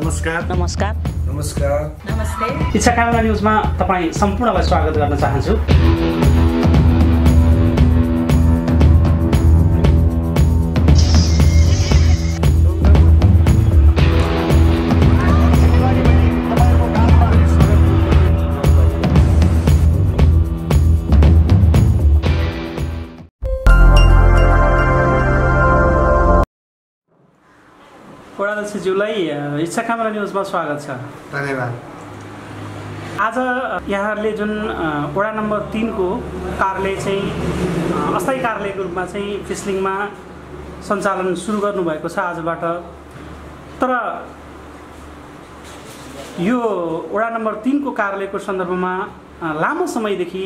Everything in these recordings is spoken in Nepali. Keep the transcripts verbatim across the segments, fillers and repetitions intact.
नमस्कार नमस्कार नमस्कार नमस्ते इच्छा कामना न्युजमा तपाईँ सम्पूर्णलाई स्वागत गर्न चाहन्छु। वडाध्यक्षज्यूलाई इच्छा कामना न्युजमा स्वागत छ। धन्यवाद। आज यहाँहरूले जुन वडा नम्बर तीनको कार्यालय चाहिँ अस्थायी कार्यालयको रूपमा चाहिँ फिसलिङमा सञ्चालन सुरु गर्नुभएको छ आजबाट। तर यो वडा नम्बर तीनको कार्यालयको सन्दर्भमा लामो समयदेखि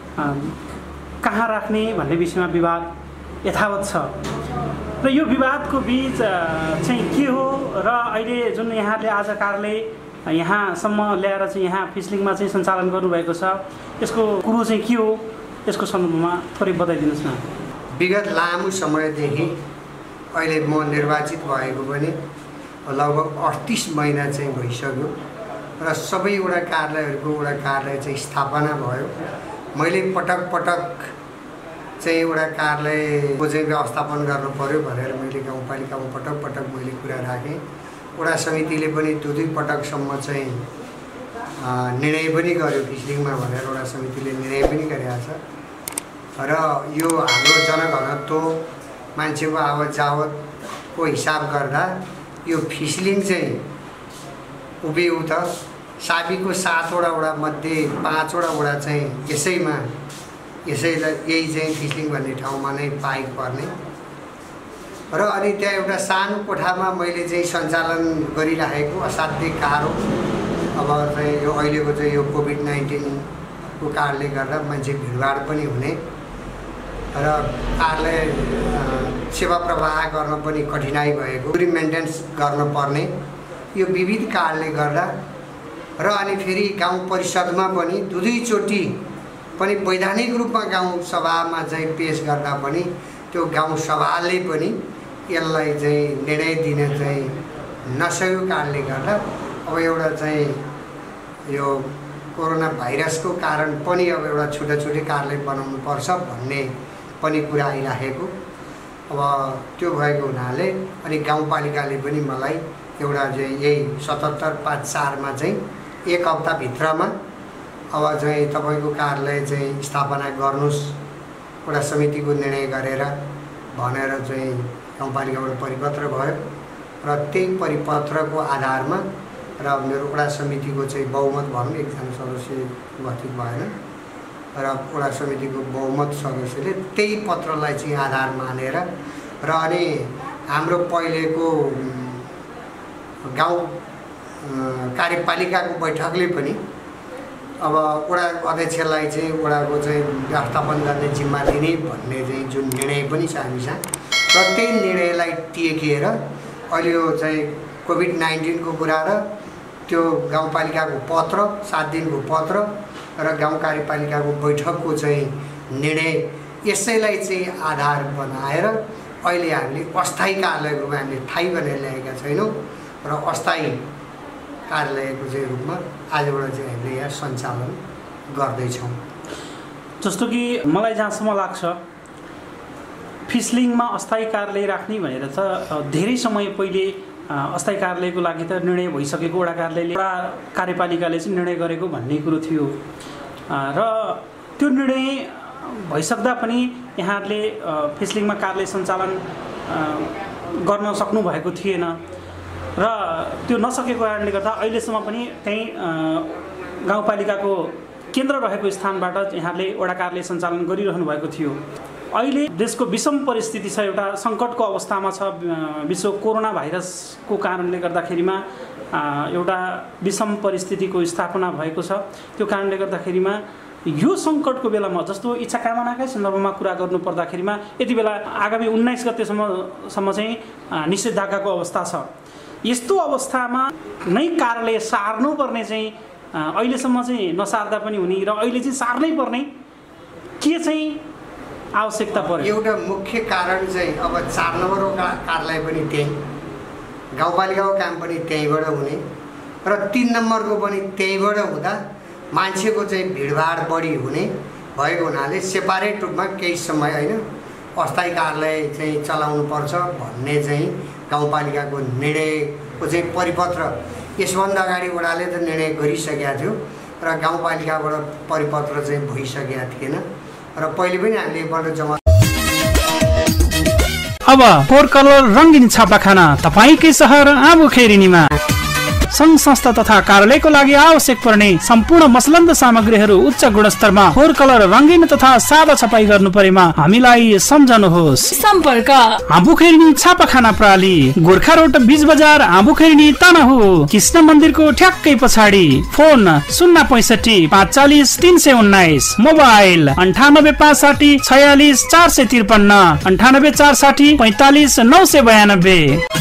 कहाँ राख्ने भन्ने विषयमा विवाद यथावत छ र यो विवादको बीच चाहिँ के हो र अहिले जुन यहाँले आज कार्यालय यहाँसम्म ल्याएर चाहिँ यहाँ फिसलिङमा चाहिँ सञ्चालन गर्नुभएको छ यसको कुरो चाहिँ के हो, यसको सन्दर्भमा थोरै बताइदिनुहोस् न। विगत लामो समयदेखि अहिले म निर्वाचित भएको पनि लगभग अडतिस महिना चाहिँ भइसक्यो र सबैवटा कार्यालयहरूको एउटा कार्यालय चाहिँ स्थापना भयो। मैले पटक पटक चाहिँ एउटा कार्यालयको चाहिँ व्यवस्थापन गर्नु पर्यो भनेर मैले गाउँपालिकामा पटक पटक मैले कुरा राखेँ। वडा समितिले पनि दुई दुई पटकसम्म चाहिँ निर्णय पनि गर्यो फिसलिङमा भनेर वडा समितिले निर्णय पनि गरेको छ र यो हाम्रो जनघनत्व मान्छेको आवत जावतको हिसाब गर्दा यो फिसलिङ चाहिँ उभिउ त साबीको सातवटा वडा मध्ये पाँचवटा वडा चाहिँ यसैमा यसैलाई यही चाहिँ फिसलिङ भन्ने ठाउँमा नै पाइ पर्ने र अनि त्यहाँ एउटा सानो कोठामा मैले चाहिँ सञ्चालन गरिराखेको असाध्यै गाह्रो। अब चाहिँ यो अहिलेको चाहिँ यो कोभिड नाइन्टिनको कारणले गर्दा मान्छे भिडभाड पनि हुने र कार्यालय सेवा प्रवाह गर्न पनि कठिनाइ भएको, पुरी मेन्टेन्स गर्नुपर्ने यो विविध कारणले गर्दा र अनि फेरि गाउँ परिषदमा पनि दुई दुईचोटि पनि वैधानिक रूपमा गाउँ सभामा चाहिँ पेश गर्दा पनि त्यो गाउँ सभाले पनि यसलाई चाहिँ निर्णय दिन चाहिँ नसकेको कारणले गर्दा अब एउटा चाहिँ यो कोरोना भाइरसको कारण पनि अब एउटा छुट्टा छुट्टै कार्यालय बनाउनु पर्छ भन्ने पनि कुरा आइराखेको। अब त्यो भएको हुनाले अनि गाउँपालिकाले पनि मलाई एउटा चाहिँ यही सतहत्तर पाँच चारमा चाहिँ एक हप्ताभित्रमा अब चाहिँ तपाईँको कार्यालय चाहिँ स्थापना गर्नुहोस् वडा समितिको निर्णय गरेर भनेर चाहिँ गाउँपालिकाबाट परिपत्र भयो र त्यही परिपत्रको आधारमा र मेरो वडा समितिको चाहिँ बहुमत भनौँ एकजना सदस्य उपस्थित भएन र वडा समितिको बहुमत सदस्यले त्यही पत्रलाई चाहिँ आधार मानेर र अनि हाम्रो पहिलेको गाउँ कार्यपालिकाको बैठकले पनि अब वडा अध्यक्षलाई चाहिँ वडाको चाहिँ व्यवस्थापन गर्ने जिम्मा दिने भन्ने चाहिँ जुन निर्णय पनि छ हामीसँग र त्यही निर्णयलाई टेकेर अहिले यो चाहिँ कोभिड नाइन्टिनको कुरा र त्यो गाउँपालिकाको पत्र सात दिनको पत्र र गाउँ कार्यपालिकाको बैठकको चाहिँ निर्णय यसैलाई चाहिँ आधार बनाएर अहिले हामीले अस्थायी कार्यालयको रूपमा हामीले ठाई बनाएर ल्याएका छैनौँ र अस्थायी कार्यालयको चाहिँ रूपमा आजबाट चाहिँ हामीले यहाँ सञ्चालन गर्दैछौँ। जस्तो कि मलाई जहाँसम्म लाग्छ फिसलिङमा अस्थायी कार्यालय राख्ने भनेर त धेरै समय पहिले अस्थायी कार्यालयको लागि त निर्णय भइसकेको वडा कार्यालयले वडा कार्यपालिकाले चाहिँ निर्णय गरेको भन्ने कुरो थियो र त्यो निर्णय भइसक्दा पनि यहाँहरूले फिसलिङमा कार्यालय सञ्चालन गर्न सक्नु भएको थिएन र त्यो नसकेको कारणले गर्दा अहिलेसम्म पनि त्यही गाउँपालिकाको केन्द्र रहेको स्थानबाट यहाँले वडा कार्यालय सञ्चालन गरिरहनु भएको थियो। अहिले देशको विषम परिस्थिति छ, एउटा सङ्कटको अवस्थामा छ। विश्व कोरोना भाइरसको कारणले गर्दाखेरिमा एउटा विषम परिस्थितिको स्थापना भएको छ। त्यो कारणले गर्दाखेरिमा यो सङ्कटको बेलामा जस्तो इच्छा कामनाकै सन्दर्भमा कुरा गर्नु पर्दाखेरिमा यति बेला आगामी उन्नाइस गतेसम्म सम्म चाहिँ निषेधाज्ञाको अवस्था छ। यस्तो अवस्थामा नै कार्यालय सार्नुपर्ने चाहिँ अहिलेसम्म चाहिँ नसार्दा पनि हुने र अहिले चाहिँ सार्नै पर्ने के चाहिँ आवश्यकता पर्यो? एउटा मुख्य कारण चाहिँ अब चार नम्बरको कार्यालय पनि त्यही गाउँपालिकाको काम पनि त्यहीँबाट हुने र तीन नम्बरको पनि त्यहीँबाट हुँदा मान्छेको चाहिँ भिडभाड बढी हुने भएको हुनाले सेपारेट रूपमा केही समय होइन अस्थायी कार्यालय चाहिँ चलाउनु पर्छ भन्ने चाहिँ गाउँपालिकाको निर्णयको चाहिँ परिपत्र यसभन्दा अगाडि वडाले त निर्णय गरिसकेका थियो र गाउँपालिकाबाट परिपत्र चाहिँ भइसकेका थिएन र पहिले पनि हामीले एकपल्ट जम्मा अब फोर कलर रङ्गिन छापाखाना तपाईँकै सहर आँबुखेरिनीमा सङ्घ संस्था तथा कार्यालयको लागि आवश्यक पर्ने सम्पूर्ण मसलन्द सामग्रीहरू उच्च गुणस्तरमा फोर कलर रङ्गिन तथा सादा छपाई गर्नु परेमा हामीलाई सम्झनुहोस्। सम्पर्क आँबुखेरिनी छापाखाना प्रणाली गोर्खा रोड बीच बजार आँबुखेरिनी तनहु कृष्ण मन्दिरको ठ्याक्कै पछाडि। फोन शून्य पैँसठी पाँच चालिस तिन सय उन्नाइस। मोबाइल अन्ठानब्बे पाँच साठी छयालिस चार सय त्रिपन्न अन्ठानब्बे चार साठी पैँतालिस नौ सय बयानब्बे।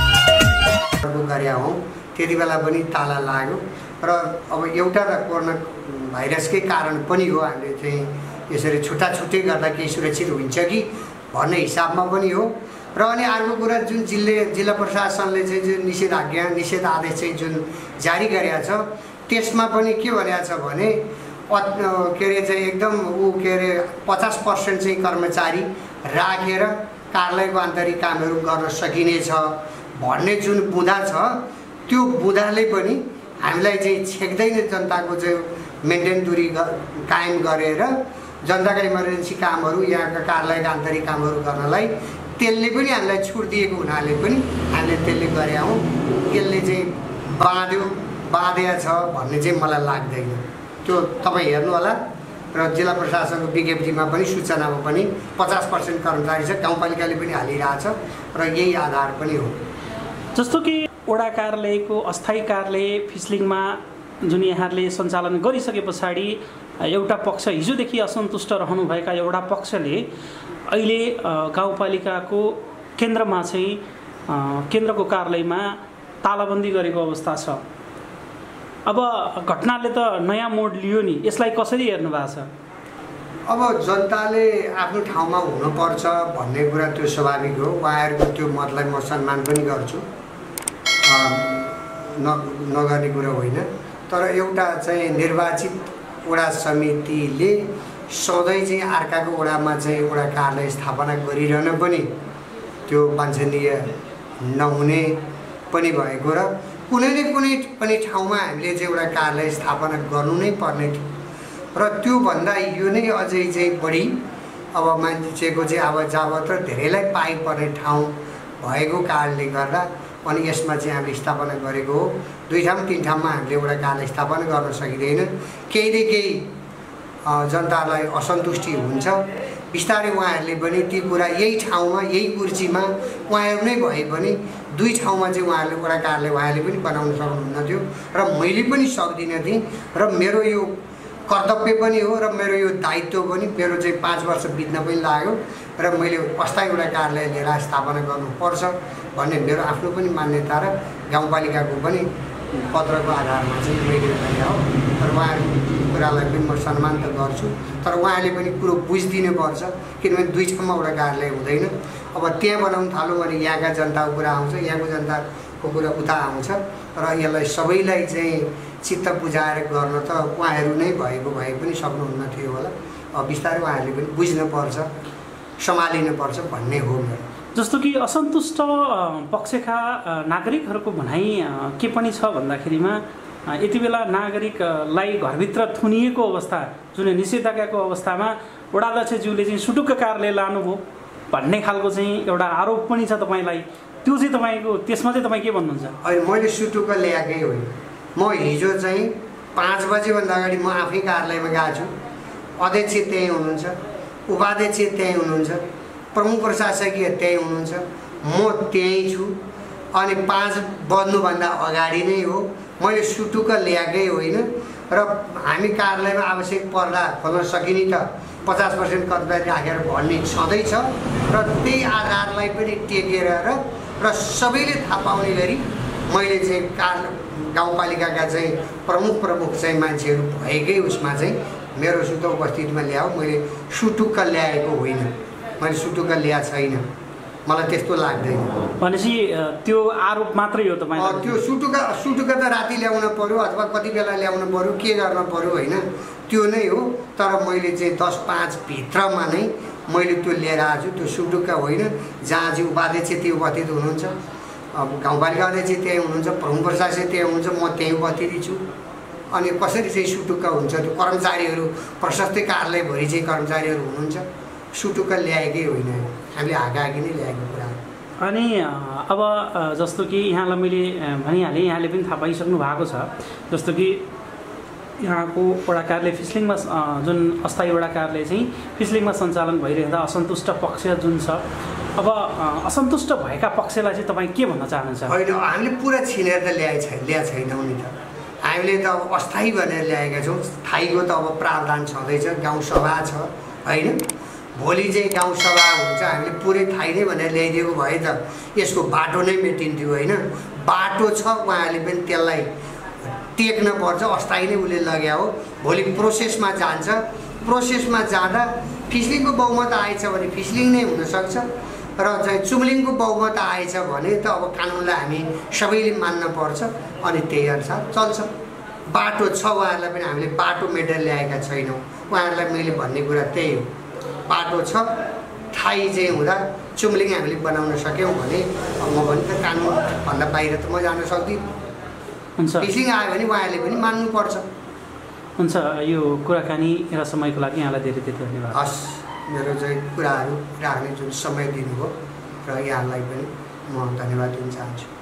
त्यति बेला पनि ताला लाग्यो र अब एउटा त कोरोना भाइरसकै कारण पनि हो हामीले चाहिँ यसरी छुट्टा छुट्टै गर्दा केही सुरक्षित हुन्छ कि भन्ने हिसाबमा पनि हो र अनि अर्को कुरा जुन जिल्ले जिल्ला प्रशासनले चाहिँ जुन निषेधाज्ञा निषेध आदेश चाहिँ जुन जारी गरेको छ त्यसमा पनि के भनेको छ भने के अरे चाहिँ एकदम ऊ के अरे पचास पर्सेन्ट चाहिँ कर्मचारी राखेर कार्यालयको आन्तरिक कामहरू गर्न सकिनेछ भन्ने जुन बुँदा छ त्यो बुँदाले पनि हामीलाई चाहिँ छेक्दैन जनताको चाहिँ मेन्टेन दूरी कायम गरेर जनताका इमर्जेन्सी कामहरू यहाँका कार्यालयका आन्तरिक कामहरू गर्नलाई त्यसले पनि हामीलाई छुट दिएको हुनाले पनि हामीले त्यसले गरे हौँ। त्यसले चाहिँ बाँध्यो बाँधेको छ भन्ने चाहिँ मलाई लाग्दैन। त्यो तपाईँ हेर्नु होला र जिल्ला प्रशासनको विज्ञप्तिमा पनि सूचनामा पनि पचास पर्सेन्ट कर्मचारी छ गाउँपालिकाले पनि हालिरहेछ र यही आधार पनि हो। जस्तो कि वडा कार्यालयको अस्थायी कार्यालय फिसलिङमा जुन यहाँहरूले सञ्चालन गरिसके पछाडि एउटा पक्ष हिजोदेखि असन्तुष्ट रहनुभएका एउटा पक्षले अहिले गाउँपालिकाको केन्द्रमा चाहिँ केन्द्रको कार्यालयमा तालाबन्दी गरेको अवस्था छ। अब घटनाले त नयाँ मोड लियो नि, यसलाई कसरी हेर्नु भएको छ? अब जनताले आफ्नो ठाउँमा हुनुपर्छ भन्ने कुरा त्यो स्वाभाविक हो। उहाँहरूको त्यो मतलाई म सम्मान पनि गर्छु, न नगर्ने कुरा होइन। तर एउटा चाहिँ निर्वाचित वडा समितिले सधैँ चाहिँ अर्काको वडामा चाहिँ वडा कार्यालय स्थापना गरिरहन पनि त्यो वाञ्छनीय नहुने पनि भएको र कुनै न कुनै पनि ठाउँमा हामीले चाहिँ एउटा कार्यालय स्थापना गर्नु नै पर्ने थियो र त्योभन्दा यो नै अझै चाहिँ बढी अब मान्छेको चाहिँ आवत जावत र धेरैलाई पाइपर्ने ठाउँ भएको कारणले गर्दा अनि यसमा चाहिँ हामीले स्थापना गरेको हो। दुई ठाउँ तिन ठाउँमा हामीले एउटा कार्यालय स्थापना गर्न सकिँदैन, केही न केही जनतालाई असन्तुष्टि हुन्छ। बिस्तारै उहाँहरूले पनि ती कुरा यही ठाउँमा यही कुर्सीमा उहाँहरू नै भए पनि दुई ठाउँमा चाहिँ उहाँहरूले एउटा कार्यालय उहाँहरूले पनि बनाउन सक्नुहुन्न थियो र मैले पनि सक्दिनँ थिएँ र मेरो यो कर्तव्य पनि हो र मेरो यो दायित्व पनि मेरो चाहिँ पाँच वर्ष बित्न पनि लाग्यो र मैले अस्थायी एउटा कार्यालय लिएर स्थापना गर्नुपर्छ भन्ने मेरो आफ्नो पनि मान्यता र गाउँपालिकाको पनि पत्रको आधारमा चाहिँ मैले गरे हो। तर उहाँहरूको कुरालाई पनि म सम्मान त गर्छु, तर उहाँले पनि कुरो बुझिदिनु पर्छ किनभने दुई ठाउँमा एउटा कार्यालय हुँदैन। अब त्यहाँ बनाउनु थाल्यो भने यहाँका जनताको कुरा आउँछ, यहाँको जनताको कुरा उता आउँछ र यसलाई सबैलाई चाहिँ चित्त बुझाएर गर्न त उहाँहरू नै भएको भए पनि सक्नुहुन्न थियो होला। अब बिस्तारै उहाँहरूले पनि बुझ्नुपर्छ, सम्हालिनुपर्छ भन्ने हो मेरो। जस्तो कि असन्तुष्ट पक्षका नागरिकहरूको भनाइ के पनि छ भन्दाखेरिमा यति बेला नागरिकलाई घरभित्र थुनिएको अवस्था जुन निषेधाज्ञाको अवस्थामा वडाध्यक्षज्यूले चाहिँ सुटुक्क कार्यालय लानुभयो भन्ने खालको चाहिँ एउटा आरोप पनि छ तपाईँलाई। त्यो चाहिँ तपाईँको त्यसमा चाहिँ तपाईँ के भन्नुहुन्छ? अहिले मैले सुटुक्क ल्याएकै होइन। म हिजो चाहिँ पाँच बजीभन्दा अगाडि म आफै कार्यालयमा गएको छु। अध्यक्ष त्यहीँ हुनुहुन्छ, उपाध्यक्ष त्यहीँ हुनुहुन्छ, प्रमुख प्रशासकीय त्यहीँ हुनुहुन्छ, म त्यहीँ छु। अनि पाँच बज्नुभन्दा अगाडि नै हो। मैले सुटुक्क ल्याएकै होइन र हामी कार्यालयमा आवश्यक पर्दा खोल्न सकिने त पचास पर्सेन्ट कर्मचारी राखेर भन्ने छँदैछ र त्यही आधारलाई पनि टेकेर र र सबैले थाहा पाउने गरी मैले चाहिँ कार गाउँपालिकाका चाहिँ प्रमुख प्रमुख चाहिँ मान्छेहरू भएकै उसमा चाहिँ मेरो सुतो उपस्थितिमा ल्याऊ। मैले सुटुक्क ल्याएको होइन, मैले सुटुक्क ल्याएको छैन। मलाई त्यस्तो लाग्दैन। भनेपछि त्यो आरोप मात्रै हो तपाईँ? त्यो सुटुका सुटुका त राति ल्याउन पर्यो अथवा कति बेला ल्याउन पर्यो, के गर्न पर्यो होइन, त्यो नै हो। तर मैले चाहिँ दस पाँच भित्रमा नै मैले त्यो लिएर आएको छु। त्यो सुटुका होइन, जहाँ चाहिँ उपाध्यक्ष त्यो उपस्थित हुनुहुन्छ, अब गाउँपालिका अध्यक्ष त्यहीँ हुनुहुन्छ, प्रमुख प्रशासक त्यहीँ हुनुहुन्छ, म त्यहीँ उपस्थित छु। अनि कसरी चाहिँ सुटुक्का हुन्छ, त्यो कर्मचारीहरू प्रशस्तै कार्यालयभरि चाहिँ कर्मचारीहरू हुनुहुन्छ, सुटुक्का ल्याएकै होइन, हामीले हाकाहाकी नै ल्याएको कुरा। अनि अब जस्तो कि यहाँलाई मैले भनिहालेँ, यहाँले पनि थाहा पाइसक्नु भएको छ, जस्तो कि यहाँको वडा कार्यालय फिस्लिङमा जुन अस्थायी वडा कार्यालय चाहिँ फिस्लिङमा सञ्चालन भइरहँदा असन्तुष्ट पक्ष जुन छ, अब असन्तुष्ट भएका पक्षलाई चाहिँ तपाईँ के भन्न चाहनुहुन्छ? होइन, हामीले पुरा छिनेर त ल्याए छैन ल्याएको छैनौँ नि त। हामीले त अब अस्थायी भनेर ल्याएका छौँ। स्थायीको त अब प्रावधान छँदैछ, गाउँसभा छ होइन, भोलि चाहिँ गाउँसभा हुन्छ, हामीले पुरै थाहै नै भनेर ल्याइदिएको भए त यसको बाटो नै मेटिन्थ्यो होइन। बाटो छ, उहाँहरूले पनि त्यसलाई टेक्न पर्छ, अस्थायी नै उसले लग्या हो। भोलि प्रोसेसमा जान्छ, प्रोसेसमा जाँदा फिस्लिङको बहुमत आएछ भने फिस्लिङ नै हुनसक्छ, र चाहिँ चुम्लिङको बहुमत आएछ भने त अब कानुनलाई हामी सबैले मान्न पर्छ, अनि त्यही अनुसार चल्छ। बाटो छ, उहाँहरूलाई पनि हामीले बाटो मेटेर ल्याएका छैनौँ। उहाँहरूलाई मैले भन्ने कुरा त्यही हो, बाटो छ, ठाई चाहिँ हुँदा चुम्लिङ हामीले बनाउन सक्यौँ भने म भने त कानुनभन्दा बाहिर त म जान सक्दिनँ। हुन्छ, फिस्लिङ आयो भने उहाँहरूले पनि मान्नुपर्छ। हुन्छ, यो कुराकानी र समयको लागि यहाँलाई धेरै धेरै धन्यवाद। हस्, मेरो चाहिँ कुराहरू राख्ने जुन समय दिनुभयो र यहाँलाई पनि म धन्यवाद दिन चाहन्छु।